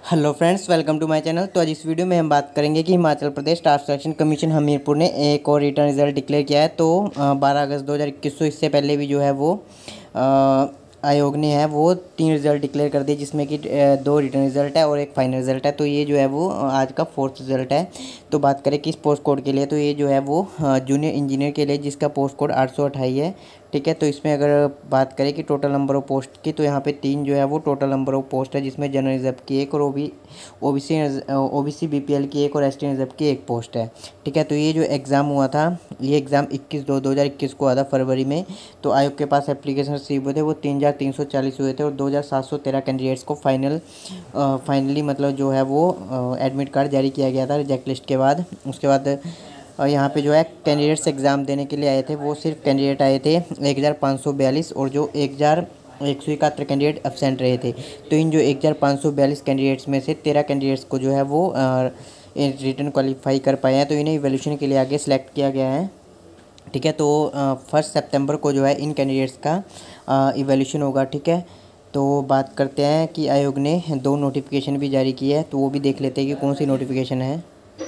Hello friends, welcome to my channel. तो आज इस वीडियो में हम बात करेंगे कि Himachal Pradesh staff selection commission Hamirpur ने एक और रिटर्न रिजल्ट डिक्लेयर किया है। तो 12 अगस्त 2021 को इससे पहले भी जो है वो आयोग ने है वो 3 रिज़ल्ट डिक्लेयर कर दिए, जिसमें कि 2 रिटर्न रिज़ल्ट है और एक फाइनल रिज़ल्ट है। तो ये जो है वो आज का 4th रिज़ल्ट है। तो बात करें किस पोस्ट कोड के लिए, तो ये जो है वो जूनियर इंजीनियर के लिए, जिसका पोस्ट कोड 828 है। ठीक है, तो इसमें अगर बात करें कि टोटल नंबर ऑफ पोस्ट की, तो यहाँ पे 3 जो है वो टोटल नंबर ऑफ पोस्ट है, जिसमें जनरल रिजर्व की एक और ओबीसी बीपीएल की एक और एसटी रिजर्व की एक पोस्ट है। ठीक है, तो ये जो एग्ज़ाम हुआ था, ये एग्ज़ाम 21/2/2021 को हुआ था फरवरी में। तो आयोग के पास एप्लीकेशन रिसीव हुए थे वो 3340 हुए थे और 2713 कैंडिडेट्स को फाइनली मतलब जो है वो एडमिट कार्ड जारी किया गया था रिजेक्ट लिस्ट के बाद। उसके बाद यहाँ पे जो है कैंडिडेट्स एग्ज़ाम देने के लिए आए थे, वो सिर्फ कैंडिडेट आए थे 1542 और जो 1171 कैंडिडेट एब्सेंट रहे थे। तो इन जो 1542 कैंडिडेट्स में से 13 कैंडिडेट्स को जो है वो रिटर्न क्वालिफाई कर पाए हैं, तो इन्हें इवैल्यूएशन के लिए आगे सेलेक्ट किया गया है। ठीक है, तो 1 सितंबर को जो है इन कैंडिडेट्स का इवैल्यूएशन होगा। ठीक है, तो बात करते हैं कि आयोग ने 2 नोटिफिकेशन भी जारी की है, तो वो भी देख लेते हैं कि कौन सी नोटिफिकेशन है।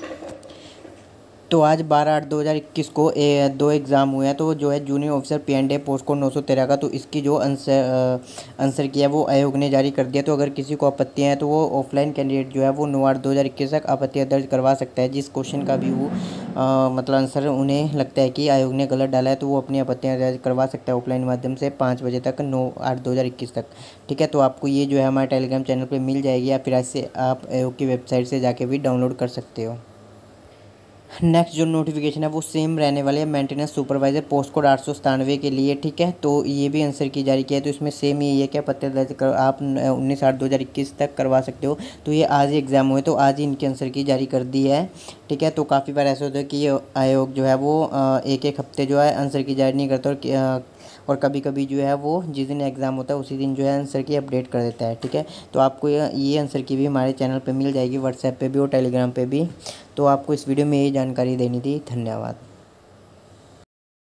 तो आज 12/8/2021 को 2 एग्ज़ाम हुए हैं। तो जो है जूनियर ऑफिसर पी&ए पोस्ट कोड 913 का, तो इसकी जो आंसर किया है वो आयोग ने जारी कर दिया। तो अगर किसी को आपत्तियाँ हैं तो वो ऑफलाइन कैंडिडेट जो है वो 9/8/2021 तक आपत्तियाँ दर्ज करवा सकता है। जिस क्वेश्चन का भी वो मतलब आंसर उन्हें लगता है कि आयोग ने गलत डाला है, तो वो अपनी आपत्तियाँ दर्ज करवा सकता है ऑफलाइन माध्यम से 5 बजे तक, 9/8/2021 तक। ठीक है, तो आपको ये जो है हमारे टेलीग्राम चैनल पर मिल जाएगी, या फिर ऐसे आप आयोग की वेबसाइट से जाके भी डाउनलोड कर सकते हो। नेक्स्ट जो नोटिफिकेशन है वो सेम रहने वाले है, मेंटेनेंस सुपरवाइजर पोस्ट कोड 897 के लिए। ठीक है, तो ये भी आंसर की जारी किया है। तो इसमें सेम ही है, क्या पत्र दर्ज कर आप 19/8/2021 तक करवा सकते हो। तो ये आज ही एग्ज़ाम हुए, तो आज ही इनके आंसर की जारी कर दी है। ठीक है, तो काफ़ी बार ऐसा होता है कि आयोग जो है वो एक हफ्ते जो है आंसर की जारी नहीं करता, और कभी कभी जो है वो जिस दिन एग्ज़ाम होता है उसी दिन जो है आंसर की अपडेट कर देता है। ठीक है, तो आपको ये आंसर की भी हमारे चैनल पे मिल जाएगी, व्हाट्सएप पे भी और टेलीग्राम पे भी। तो आपको इस वीडियो में यही जानकारी देनी थी। धन्यवाद।